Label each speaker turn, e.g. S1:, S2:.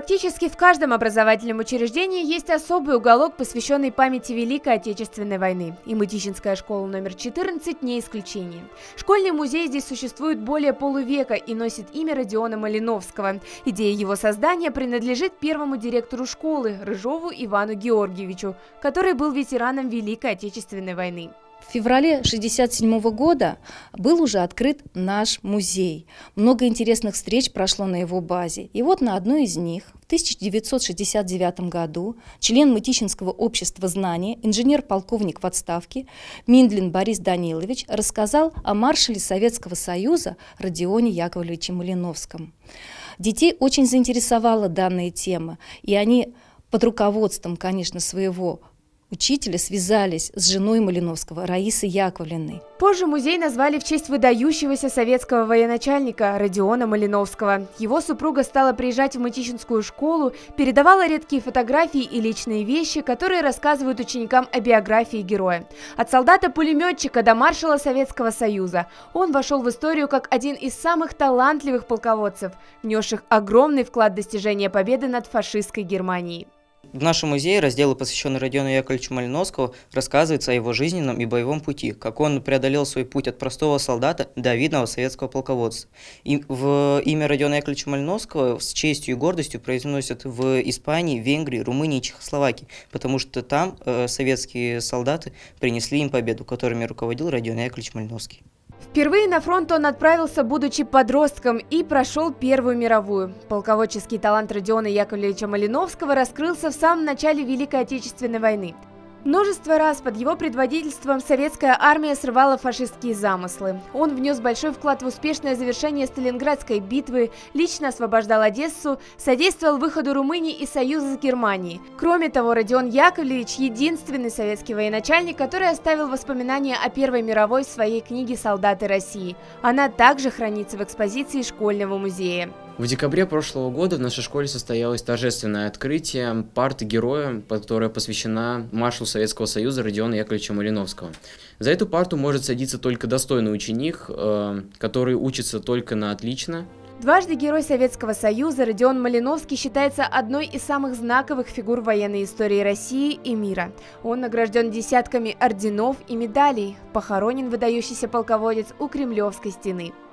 S1: Практически в каждом образовательном учреждении есть особый уголок, посвященный памяти Великой Отечественной войны. И Мытищинская школа номер 14 не исключение. Школьный музей здесь существует более полувека и носит имя Родиона Малиновского. Идея его создания принадлежит первому директору школы Рыжову Ивану Георгиевичу, который был ветераном Великой Отечественной войны.
S2: В феврале 1967 года был уже открыт наш музей. Много интересных встреч прошло на его базе. И вот на одной из них в 1969 году член Мытищинского общества знания, инженер-полковник в отставке Миндлин Борис Данилович рассказал о маршале Советского Союза Родионе Яковлевиче Малиновском. Детей очень заинтересовала данная тема, и они под руководством, конечно, своего учителя связались с женой Малиновского, Раисой Яковлевной.
S1: Позже музей назвали в честь выдающегося советского военачальника Родиона Малиновского. Его супруга стала приезжать в Мытищинскую школу, передавала редкие фотографии и личные вещи, которые рассказывают ученикам о биографии героя. От солдата-пулеметчика до маршала Советского Союза он вошел в историю как один из самых талантливых полководцев, внесших огромный вклад в достижение победы над фашистской Германией.
S3: В нашем музее разделы, посвященные Родиону Яковлевичу Малиновскому, рассказывается о его жизненном и боевом пути, как он преодолел свой путь от простого солдата до видного советского полководца. И в имя Родиона Яковлевича Малиновского с честью и гордостью произносят в Испании, Венгрии, Румынии и Чехословакии, потому что там советские солдаты принесли им победу, которыми руководил Родион Яковлевич Малиновский.
S1: Впервые на фронт он отправился, будучи подростком, и прошел Первую мировую. Полководческий талант Родиона Яковлевича Малиновского раскрылся в самом начале Великой Отечественной войны. Множество раз под его предводительством советская армия срывала фашистские замыслы. Он внес большой вклад в успешное завершение Сталинградской битвы, лично освобождал Одессу, содействовал выходу Румынии из союза с Германией. Кроме того, Родион Яковлевич – единственный советский военачальник, который оставил воспоминания о Первой мировой в своей книге «Солдаты России». Она также хранится в экспозиции школьного музея.
S4: В декабре прошлого года в нашей школе состоялось торжественное открытие парты героя, которая посвящена маршалу Советского Союза Родиону Яковлевичу Малиновскому. За эту парту может садиться только достойный ученик, который учится только на отлично.
S1: Дважды Герой Советского Союза Родион Малиновский считается одной из самых знаковых фигур военной истории России и мира. Он награжден десятками орденов и медалей, похоронен выдающийся полководец у Кремлевской стены.